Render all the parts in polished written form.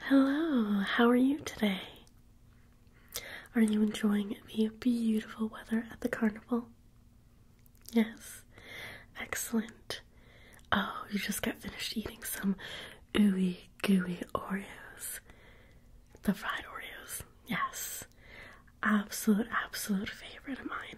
Hello, how are you today? Are you enjoying the beautiful weather at the carnival? Yes, excellent. Oh, you just got finished eating some ooey gooey Oreos. The fried Oreos, yes. Absolute favorite of mine.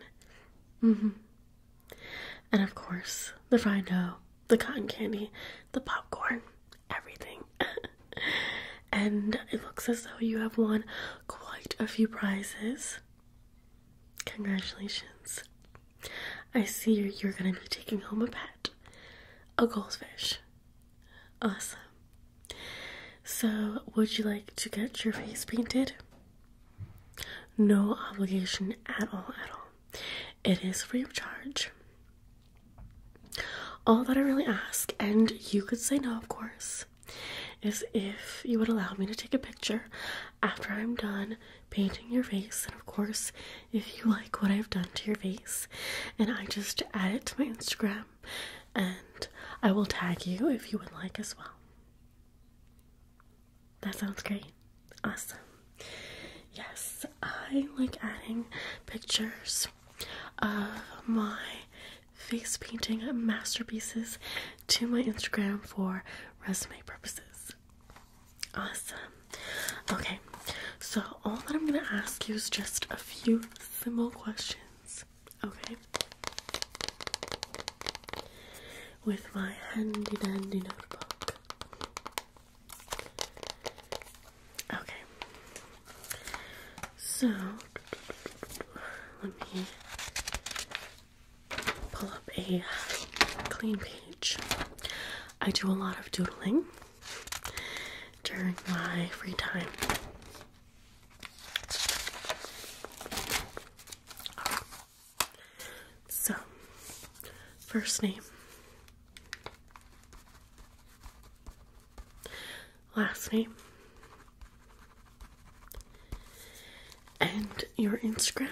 And of course, the fried dough, the cotton candy, the popcorn, everything. And it looks as though you have won quite a few prizes. Congratulations. I see you're going to be taking home a pet. A goldfish. Awesome. So, would you like to get your face painted? No obligation at all. It is free of charge. All that I really ask, and you could say no, of course, is if you would allow me to take a picture after I'm done painting your face, and of course, if you like what I've done to your face, and I just add it to my Instagram, and I will tag you if you would like as well. That sounds great. Awesome. Yes, I like adding pictures of my face painting masterpieces to my Instagram for resume purposes. Awesome. Okay, so all that I'm going to ask you is just a few simple questions. Okay? With my handy dandy notebook. Okay. So, let me pull up a clean page. I do a lot of doodling during my free time. So, first name, last name, and your Instagram.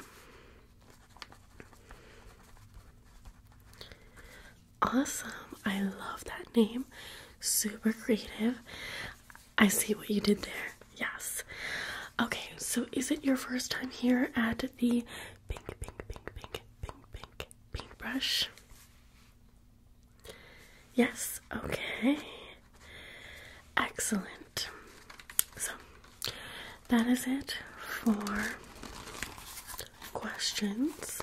Awesome. I love that name. Super creative. I see what you did there. Yes. Okay, so is it your first time here at the pink paintbrush? Yes. Okay. Excellent. So, that is it for questions.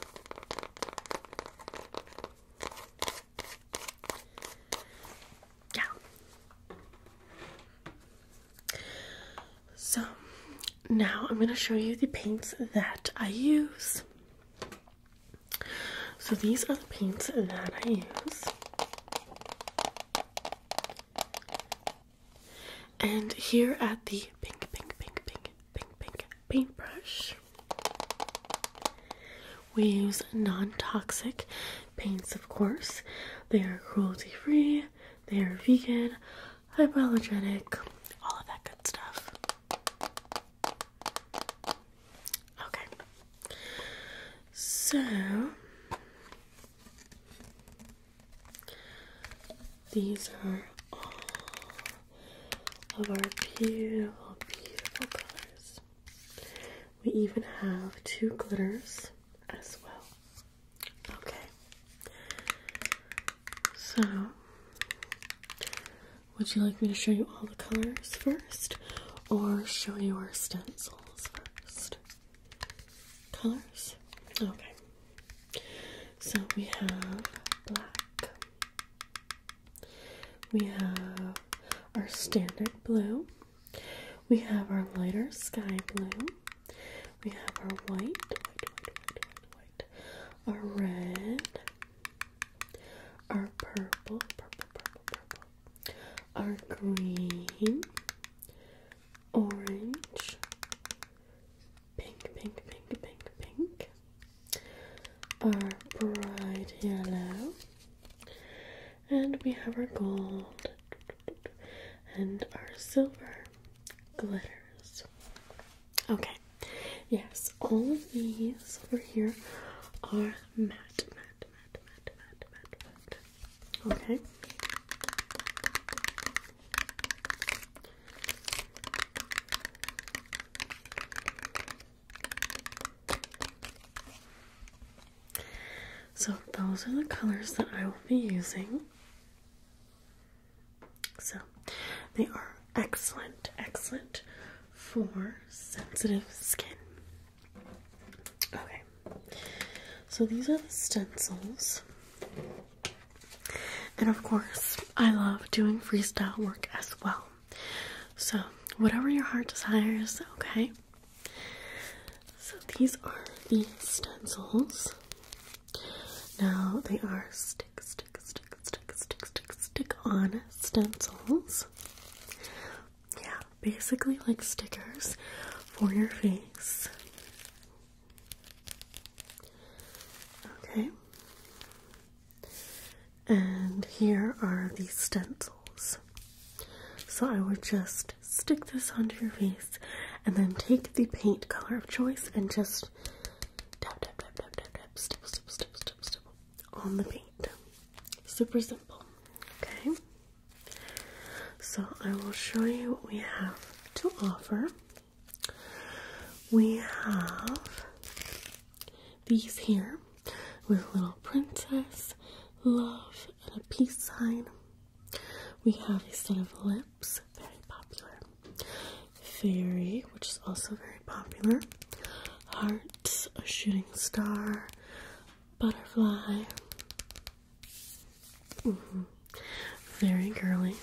Yeah. So, now I'm going to show you the paints that I use. So these are the paints that I use. And here at the pink paintbrush, we use non-toxic paints, of course. They are cruelty-free, they are vegan, hypoallergenic, all of that good stuff. Okay. So, these are all of our beautiful colors. We even have 2 glitters as well. Okay. So, would you like me to show you all the colors first, or show you our stencils first? Colors? Okay. So we have black. We have our standard blue. We have our lighter sky blue. We have our white, our red, our purple, our green, orange, pink, our bright yellow, and we have our gold and our silver glitters. Okay, yes, all of these over here are matte. Okay. So those are the colors that I will be using. So they are excellent, excellent for sensitive skin. Okay, so these are the stencils. And of course, I love doing freestyle work as well. So whatever your heart desires, okay? So these are the stencils. Now they are stick on stencils. Yeah, basically like stickers for your face. Okay. And here are the stencils. So I would just stick this onto your face and then take the paint color of choice and just tap, stip on the paint. Super simple. Okay. So I will show you what we have to offer. We have these here with a little princess, love, and a peace sign. We have a set of lips, very popular. Fairy, which is also very popular. Heart, a shooting star, butterfly. Very girly.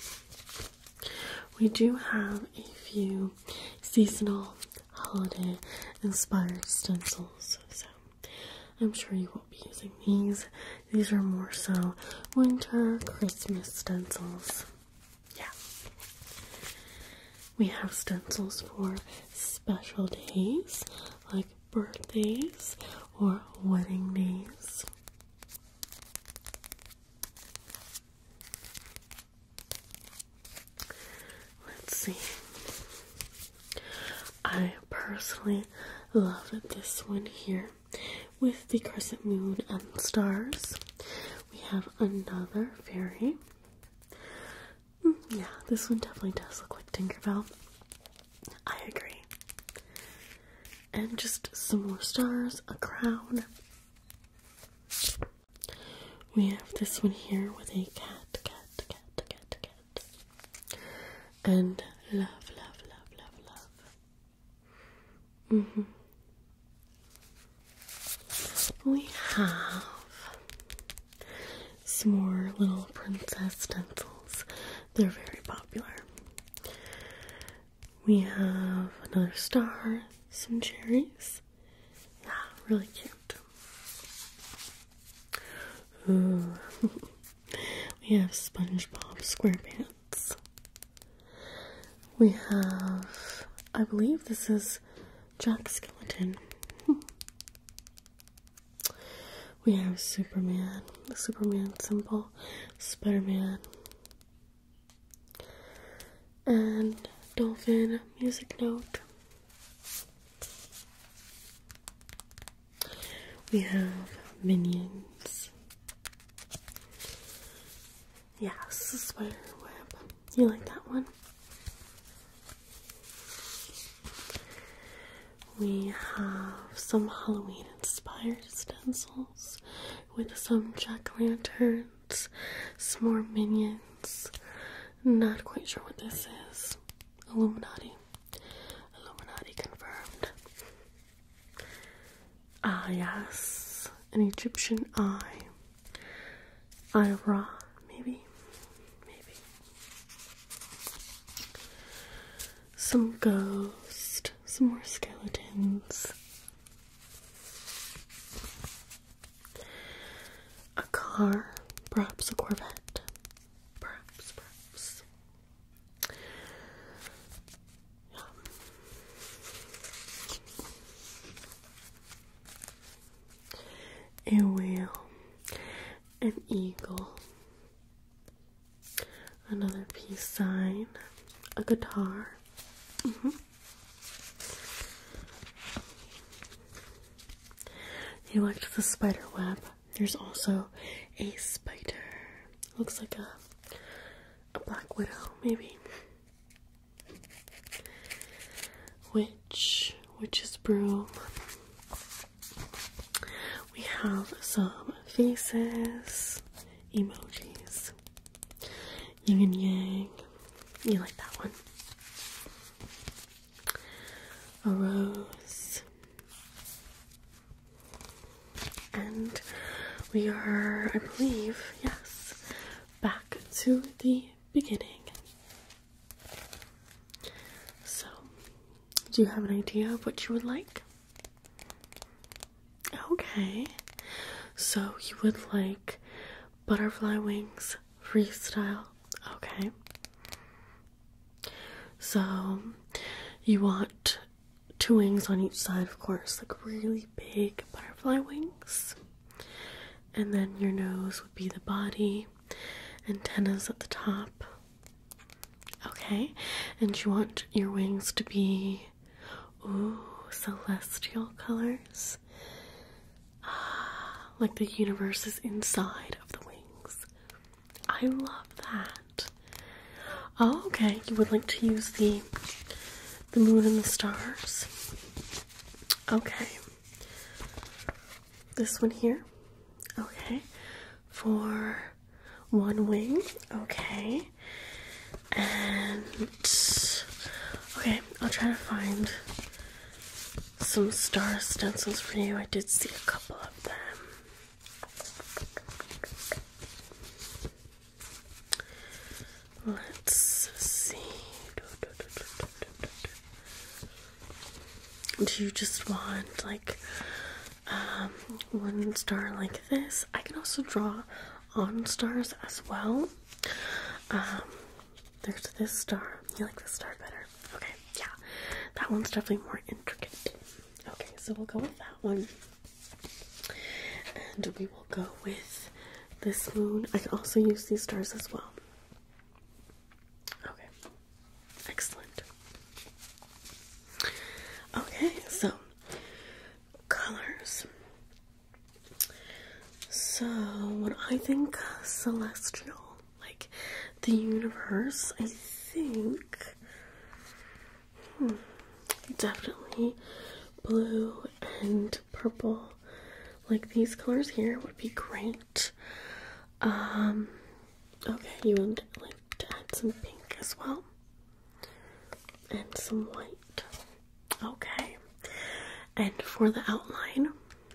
We do have a few seasonal holiday inspired stencils, so I'm sure you won't be using these. These are more so winter, Christmas stencils. Yeah. We have stencils for special days, like birthdays or wedding days. Let's see. I personally love this one here with the crescent moon and stars. We have another fairy. Yeah, this one definitely does look like Tinkerbell. I agree. And just some more stars, a crown. We have this one here with a cat. And love. We have some more little princess stencils. They're very popular. We have another star, some cherries. Yeah, really cute. Ooh. We have SpongeBob SquarePants. We have, I believe this is Jack Skellington. We have Superman, the Superman symbol, Spider-Man, and dolphin music note. We have Minions. Yes, the spider web. You like that one? We have some Halloween inspired stencils with some jack-o'-lanterns, some more minions. Not quite sure what this is. Illuminati. Illuminati confirmed. Ah, yes. An Egyptian eye. Eye-Ra, maybe. Some ghost. Some more skeletons. A car. Perhaps a Corvette. Perhaps. Yeah. A whale. An eagle. Another peace sign. A guitar. You liked the spider web. There's also a spider. Looks like a black widow, maybe. Witch's broom. We have some faces, emojis, yin and yang. You like that one? A rose. And we are, I believe, yes, back to the beginning. So, do you have an idea of what you would like? Okay, so you would like butterfly wings freestyle. Okay, so you want 2 wings on each side, of course, like really big butterfly wings, and then your nose would be the body, antennas at the top. Okay, and you want your wings to be, ooh, celestial colors. Like the universe is inside of the wings. I love that. Oh, okay. You would like to use the moon and the stars. Okay. This one here. Okay. For 1 wing. Okay. And okay, I'll try to find some star stencils for you. I did see a couple of them. Let's see. Do you just want like 1 star like this? I can also draw on stars as well. There's this star. You like this star better? Okay, yeah. That one's definitely more intricate. Okay, so we'll go with that one. And we will go with this moon. I can also use these stars as well. Okay, excellent. Okay, so colors. So when I think celestial, like the universe, I think definitely blue and purple. Like these colors here would be great. Okay, you would like to add some pink as well. And some white. Okay. And for the outline,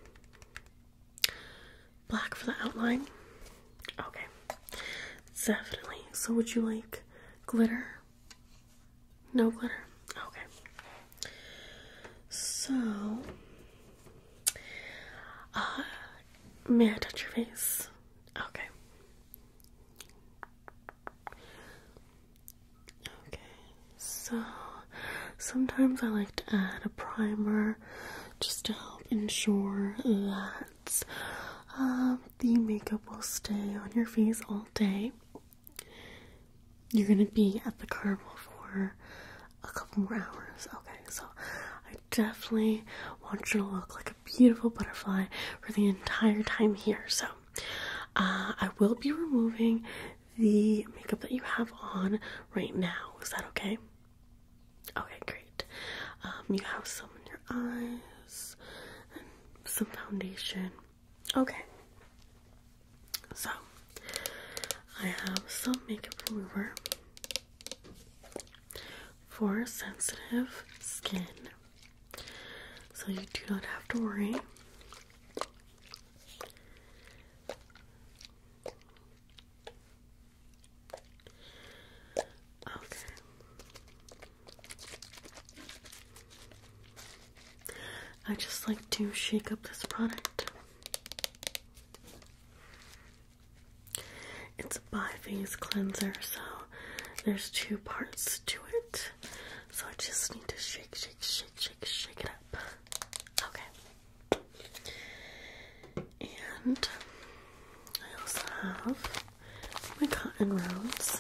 black for the outline. Okay. Definitely. So would you like glitter? No glitter? Okay. So, may I touch your face? Okay. Okay. So, sometimes I like to add a primer just to help ensure that the makeup will stay on your face all day. You're gonna be at the carnival for a couple more hours. Okay, so I definitely want you to look like a beautiful butterfly for the entire time here. So I will be removing the makeup that you have on right now. Is that okay? Okay, great. You have some in your eyes and some foundation. Okay. So I have some makeup remover for sensitive skin, so you do not have to worry. Okay. I just like to shake up this product. It's a bi-phase cleanser, so there's 2 parts to it. So I just need to shake it up. Okay. And I also have my cotton rounds.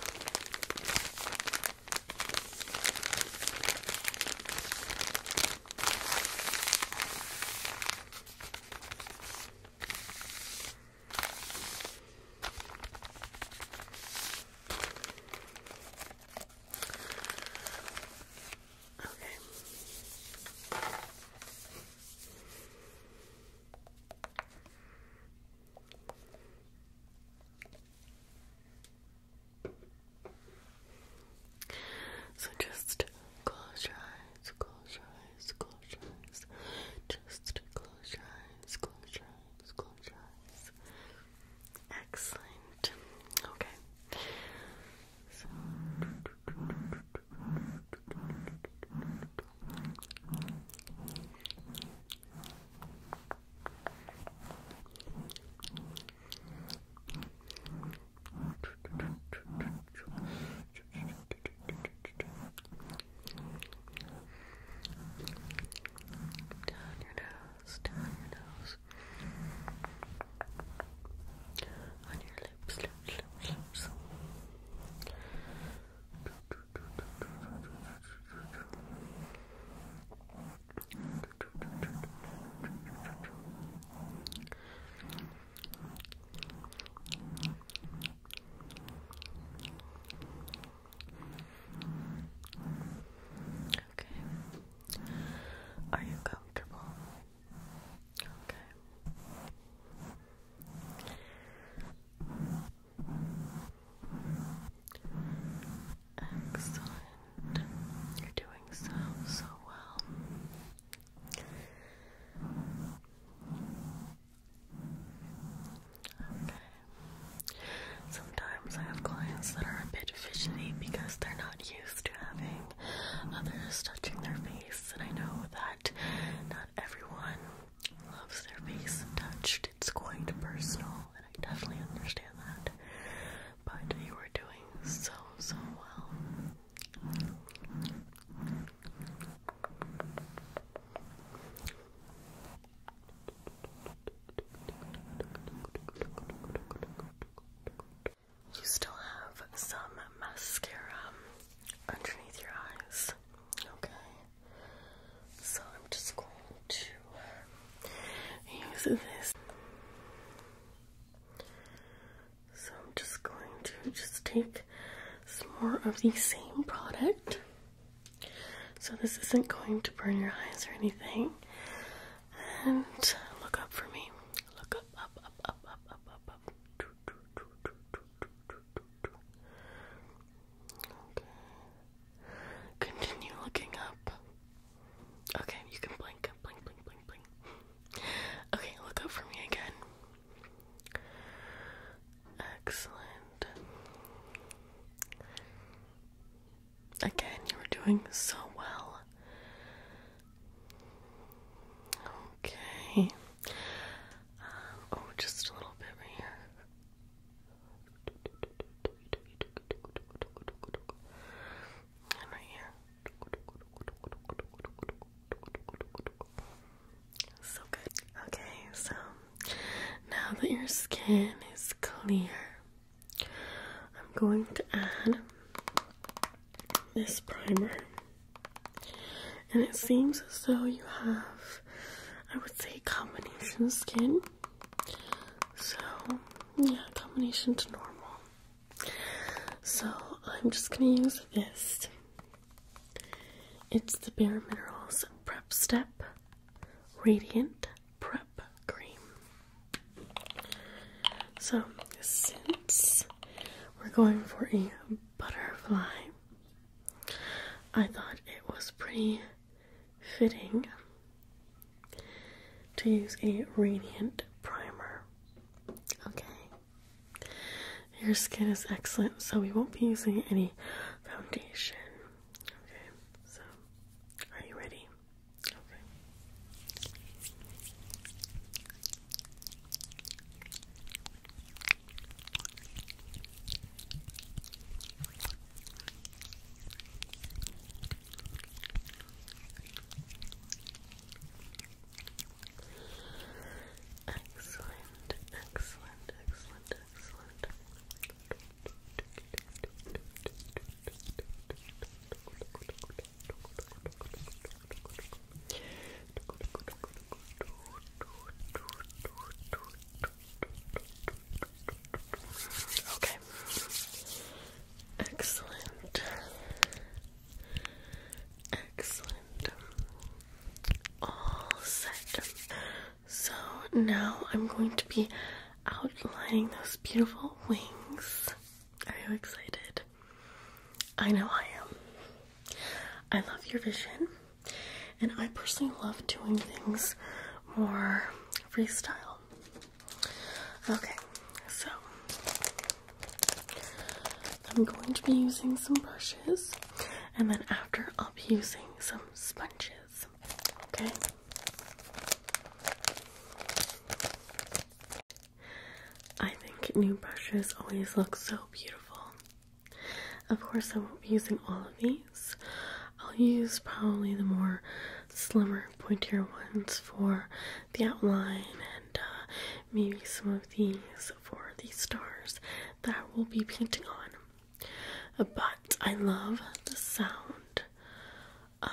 this. So I'm just going to take some more of the same product. So this isn't going to burn your eyes or anything. And look up for me. Look up, up, up, up, up, up, up, up. Okay. Continue looking up. Okay, you can blink, blink, blink, blink, blink. Okay, look up for me again. Excellent. Again, you were doing so well. Okay. Oh, just a little bit right here. And right here. So good. Okay, so now that your skin is clear, I'm going to add this primer. And it seems as though you have, I would say, combination skin. So, yeah, combination to normal. So, I'm just going to use this. It's the Bare Minerals Prep Step Radiant Prep Cream. So, since we're going for a butterfly, I thought it was pretty fitting to use a radiant primer. Okay. Your skin is excellent, so we won't be using any foundation. Okay, so are you ready? Okay. Excellent, excellent, excellent, excellent. Okay. Excellent. Excellent. All set. So now I'm going to be outlining those beautiful wings. Are you excited? I know I am. I love your vision, and I personally love doing things more freestyle. Okay, so I'm going to be using some brushes, and then after I'll be using some sponges. Okay? I think new brushes always look so beautiful. Of course, I won't be using all of these. I'll use probably the more slimmer, pointier ones for the outline, and maybe some of these for the stars that I will be painting on. But I love the sound of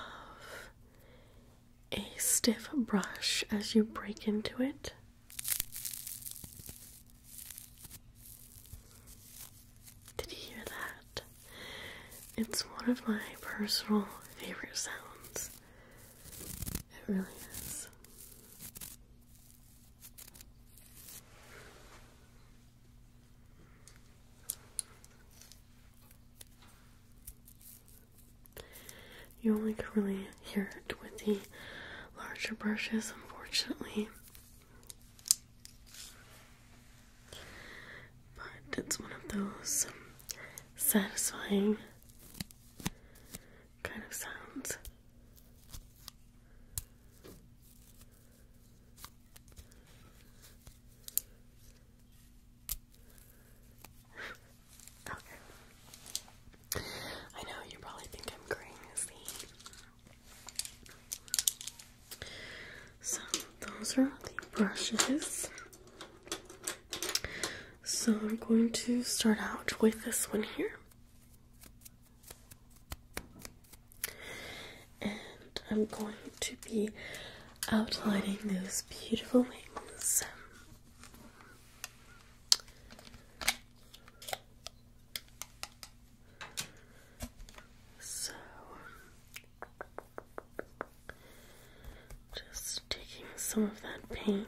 a stiff brush as you break into it. Did you hear that? It's one of my personal favorite sounds. It really is. You only could really hear it with the larger brushes, unfortunately. But it's one of those satisfying kind of sounds. Okay. I know you probably think I'm crazy. So those are the brushes. So I'm going to start out with this one here. And I'm going to be outlining those beautiful wings. wings. So, just taking some of that paint.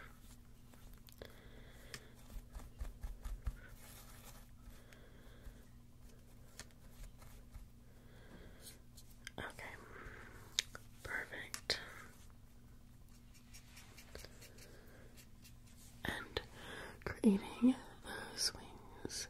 Okay, perfect. And creating those wings.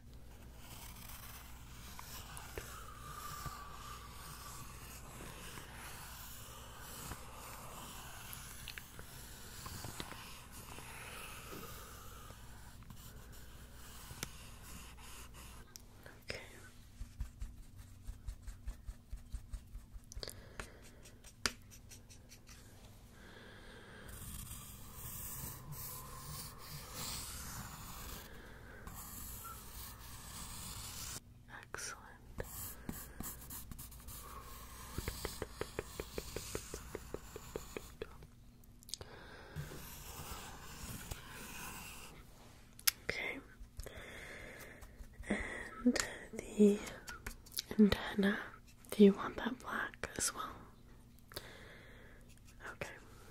Okay. Excellent. Okay. And the antenna, do you want that black as well? Okay.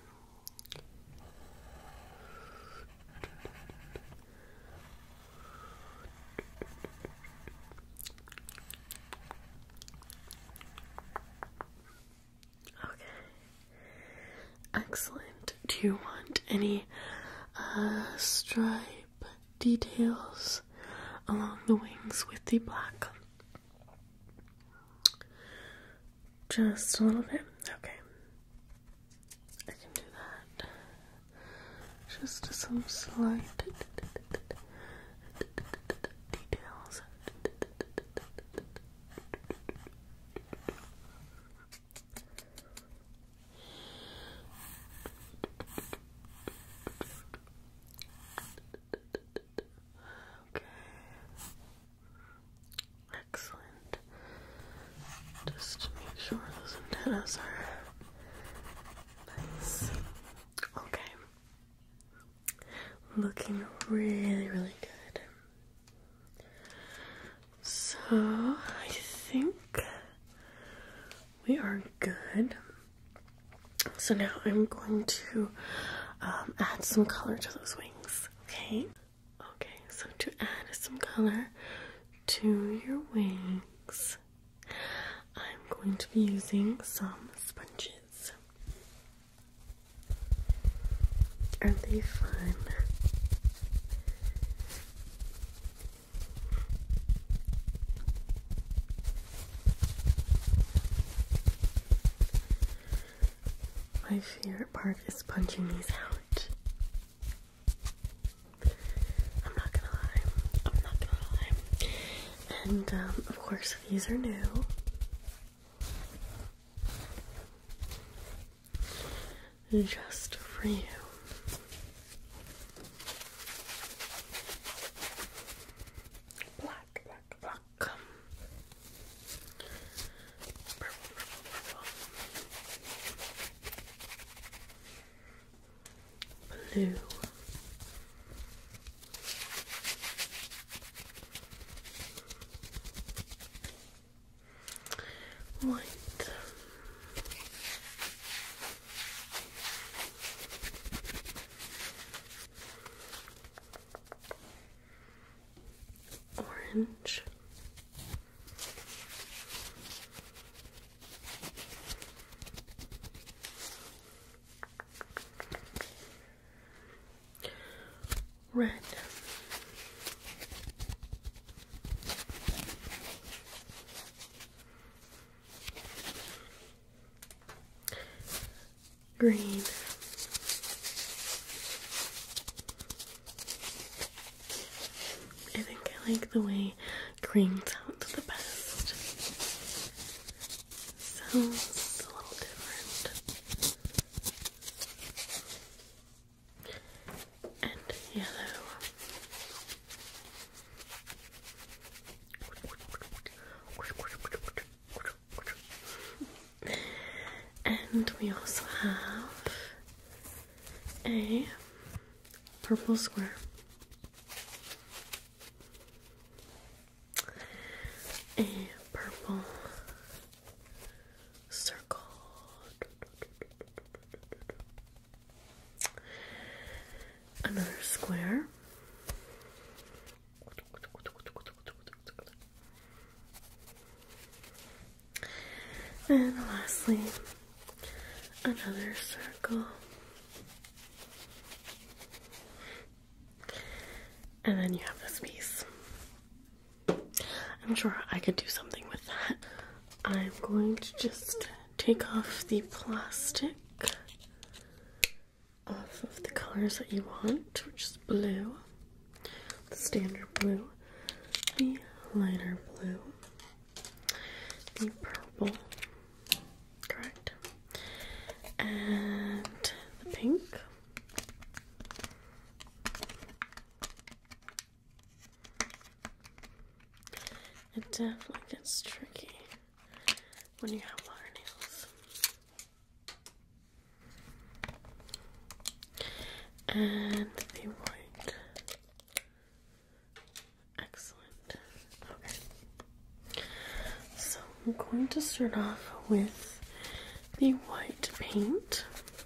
Okay. Excellent. Do you want any stripe details along the wings with the black? Just a little bit? Okay. I can do that. Just some slight details. Okay. Excellent. Just to make sure those antennas are nice. Okay. Looking really, really good. So, I think we are good. So now I'm going to add some color to those wings, okay? Okay, so to add some color to your wings, I'm going to be using some sponges. Aren't they fun? My favorite part is punching these out. I'm not gonna lie. And, of course, these are new. Just for you. Black. Purple. Blue. White. Orange. Red. Green. I think I like the way green sounds the best. Sounds a little different. And yellow. And we also have a purple square. A purple circle. Another square. And lastly, another circle. And then you have this piece. I'm sure I could do something with that. I'm going to just take off the plastic off of the colors that you want, which is blue, the standard blue, the lighter blue, the purple, correct, and the pink. It definitely gets tricky when you have water nails. And the white. Excellent. Okay. So I'm going to start off with the white paint.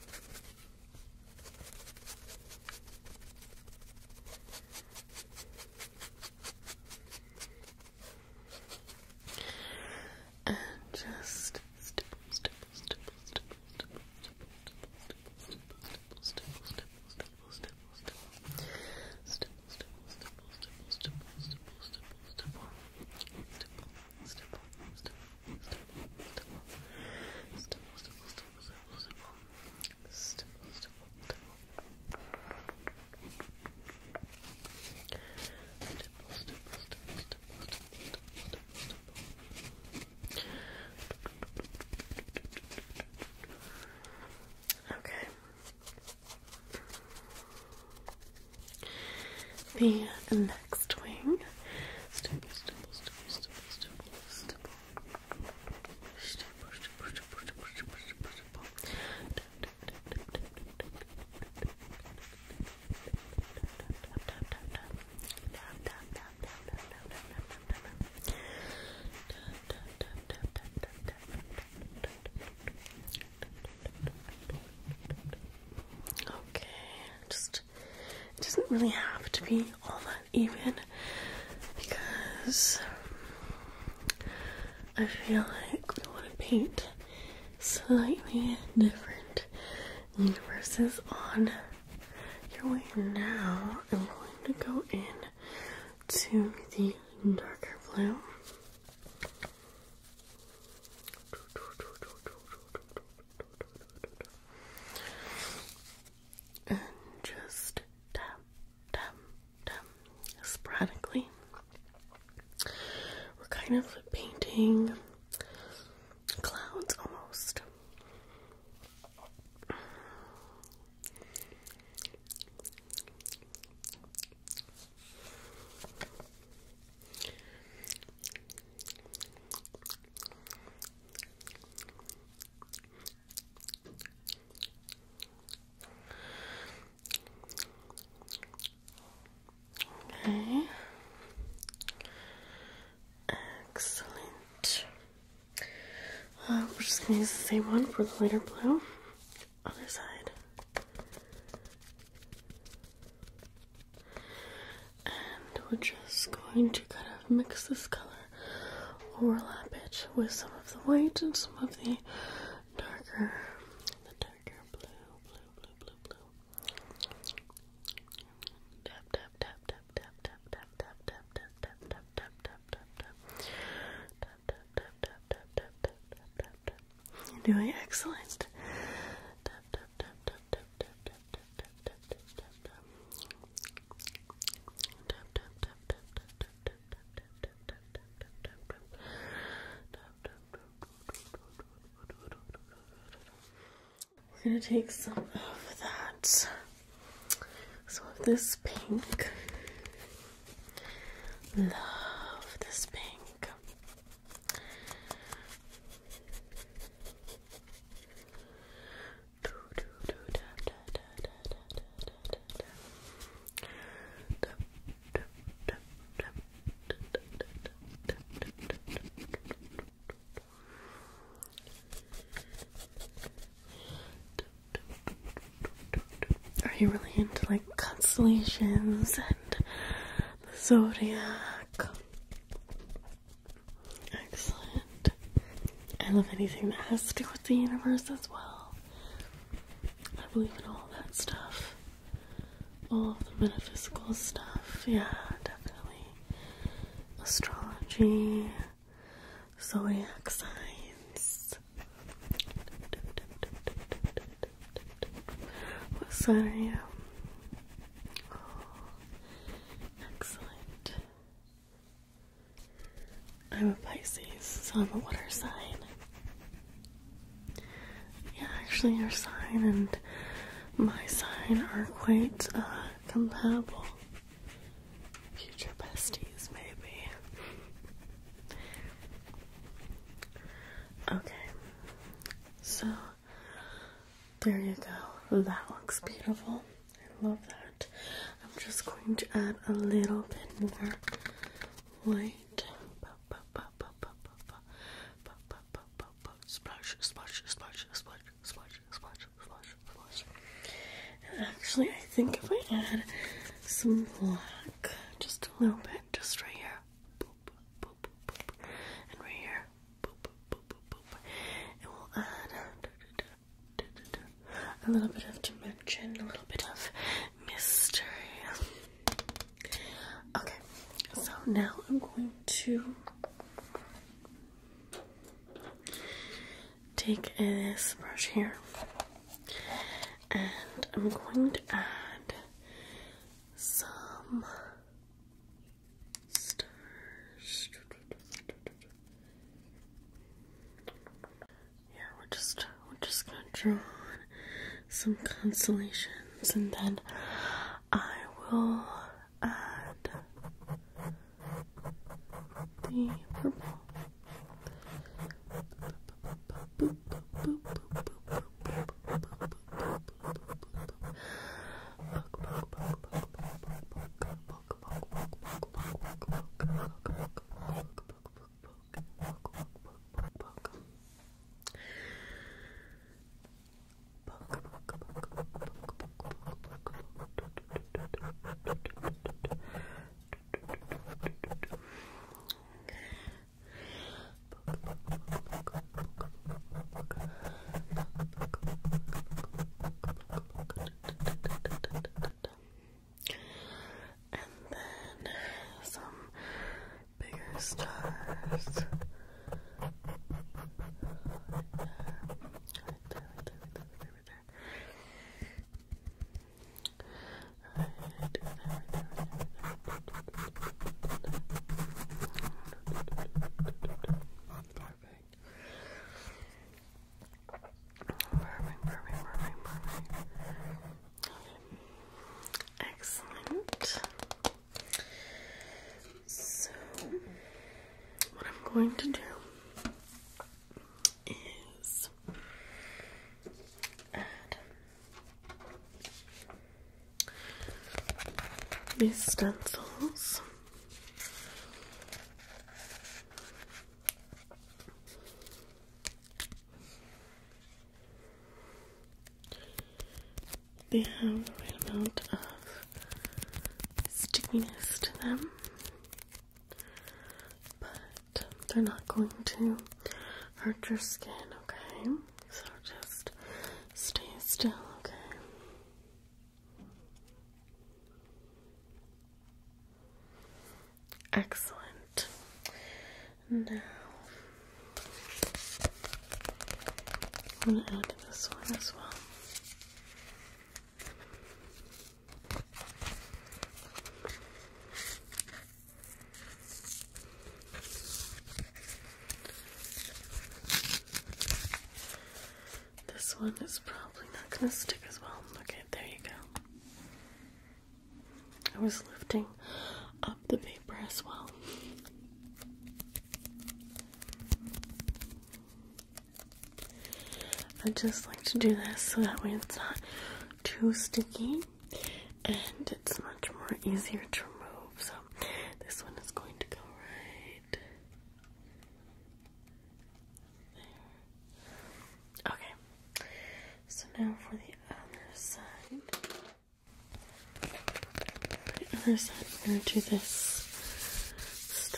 The next wing. Stipple, stipple, stipple, stipple, stipple, stipple. Stipple, stipple, stipple, stipple, stipple, stipple, stipple. Okay, just it doesn't really have to be all that even because I feel like we want to paint slightly different universes on your wing. Now I'm going to go in to the darker blue. And just tap, tap, tap sporadically. We're kind of painting clouds almost. Okay. Excellent. We're just going to use the same one for the lighter blue. Other side. And we're just going to kind of mix this color, overlap it with some of the white and some of the darker blue, blue, blue, blue, blue. Tap, tap, tap, tap, tap, tap, tap, tap, tap, tap, tap, tap, tap, tap, tap, tap. Tap, tap, tap, tap, tap, tap, tap, tap, tap, tap. You're doing excellent. Tap, tap, tap, tap, tap, tap, tap, tap, tap, tap, tap, tap, tap. Tap, tap, tap, tap, tap, tap, tap, tap, tap, tap, tap, tap, tap, tap. We're gonna take some of that, some of this pink. Love this pink. you really into like constellations and the zodiac? Excellent. I love anything that has to do with the universe as well. I believe in all that stuff. All of the metaphysical stuff. Yeah, definitely. Astrology, zodiac signs. What sign are you? Oh, excellent. I'm a Pisces, so I'm a water sign. Yeah, actually your sign and my sign are quite compatible. Future besties, maybe. Okay, so there you go. That looks beautiful. I love that. I'm just going to add a little bit more light. Splash, splash, splash, splash, splash, splash, splash, splash. And actually, I think if I add some black, just a little bit, just right here, boop, boop, boop, boop, and right here, boop, boop, boop, boop, boop, it will add a little bit of dimension, a little bit of mystery. Okay, so now I'm going to take this brush here and I'm going to add some stars. Yeah, we're just gonna draw on some constellations and then I will add the purple. Stars. Excellent. So what I'm going to do is add these stencils. They have the right amount of stickiness to them, but they're not going to hurt your skin, okay? So just stay still, okay? Excellent. Now, I'm going to add this one as well. This one is probably not going to stick as well. Okay, there you go. I was lifting up the paper as well. I just like to do this so that way it's not too sticky and it's much more easier to remove. So this one is going to go right there. Okay, so now for the other side. other side, we're gonna do this star.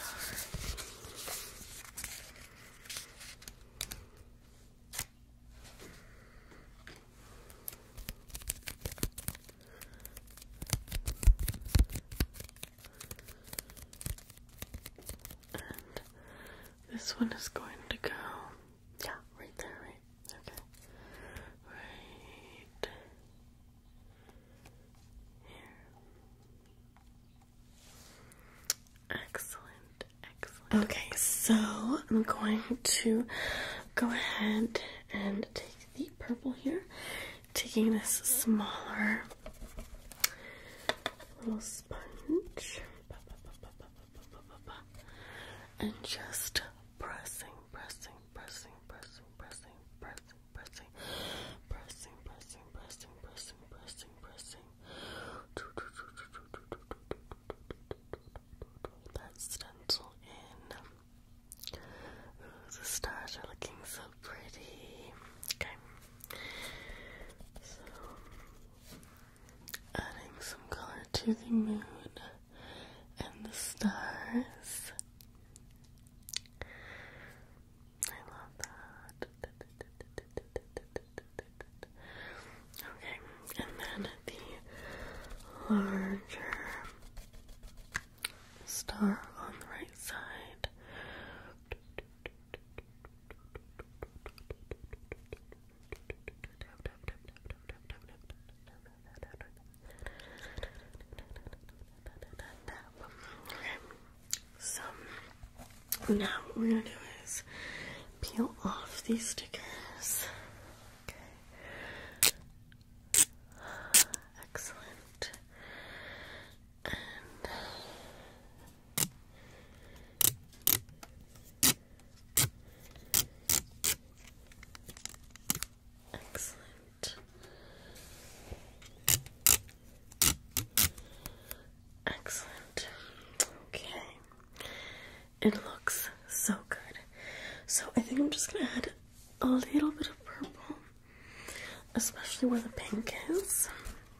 And this one is going to go, yeah, right there, right? Okay. Right here. Excellent, excellent. Okay, so I'm going to go ahead and take the purple here, taking this smaller little sponge, and just pressing, pressing, pressing, pressing, pressing, pressing, pressing, pressing, pressing, pressing, pressing, pressing, pressing. That stencil in. Ooh, the stars are looking so pretty. Okay. So, adding some color to the moon and the stars. I love that. Okay, and then the larger star on the right side. Okay, so now what we're gonna do is peel off these stickers. Okay. Excellent. And excellent. Excellent. Okay. It looks so good. So I think I'm just gonna add a little bit of purple, especially where the pink is.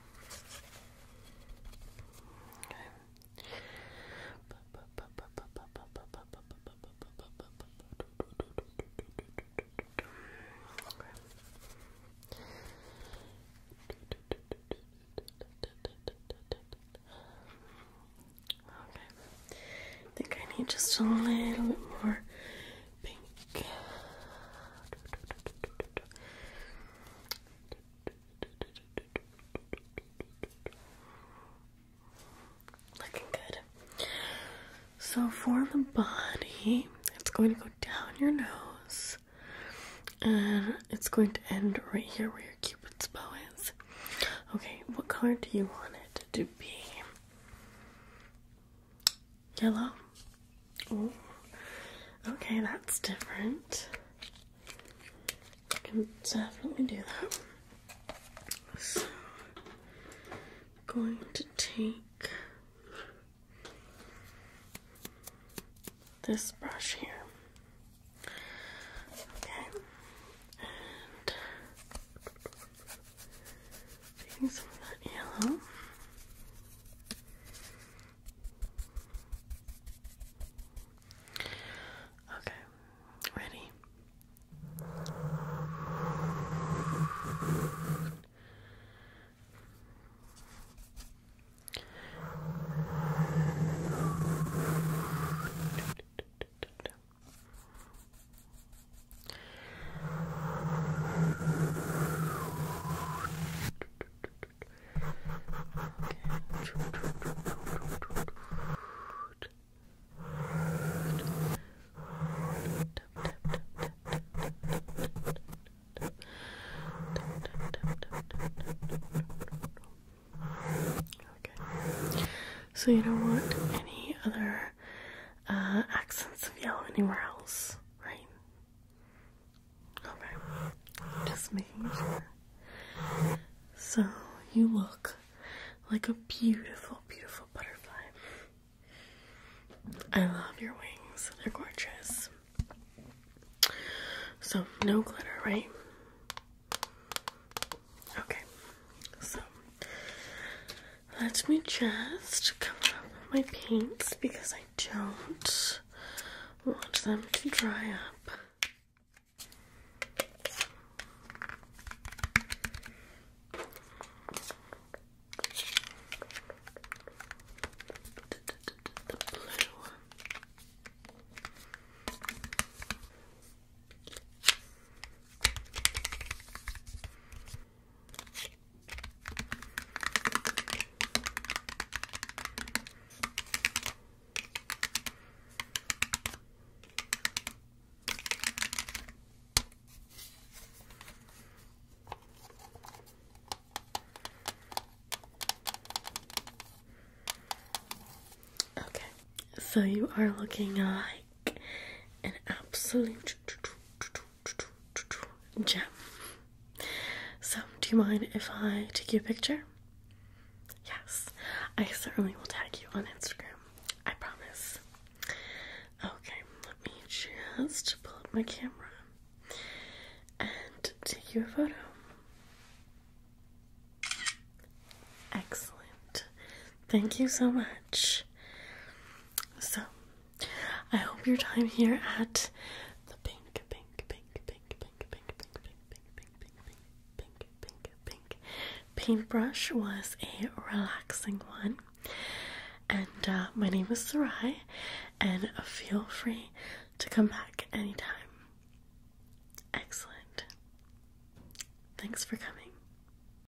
I think I need just a little bit more pink. Looking good. So for the body, it's going to go down your nose, and it's going to end right here where your Cupid's bow is. Okay, what color do you want it to be? Yellow? Oh, okay, that's different. I can definitely do that. So, I'm going to take this brush here. Okay, and taking some of that yellow. Okay, ready? So you don't want any other accents of yellow anywhere else, right? Okay, just making sure. So you look like a beautiful, beautiful butterfly. I love your wings. They're gorgeous. So no glitter, right? Okay. So let me just come my paints because I don't want them to dry up. The blue. Okay, so you are looking like an absolute gem. So, do you mind if I take you a picture? Yes, I certainly will tag you on Instagram. I promise. Okay, let me just pull up my camera and take you a photo. Excellent. Thank you so much. So, I hope your time here at the pink paintbrush was a relaxing one. And my name is Sarai, and feel free to come back anytime. Excellent. Thanks for coming.